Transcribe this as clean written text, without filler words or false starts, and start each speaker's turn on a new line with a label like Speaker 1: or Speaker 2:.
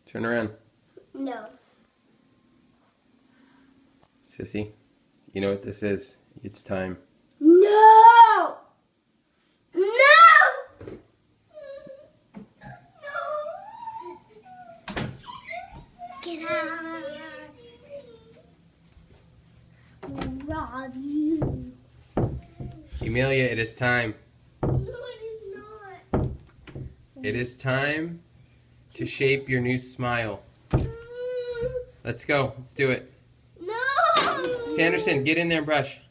Speaker 1: Turn around.
Speaker 2: No.
Speaker 1: Sissy, you know what this is. It's time.
Speaker 2: No! No! No! Get out! Rob you.
Speaker 1: Emilia, it is time.
Speaker 2: No, it is not.
Speaker 1: It is time to shape your new smile. Let's go. Let's do it.
Speaker 2: No!
Speaker 1: Sanderson, get in there and brush.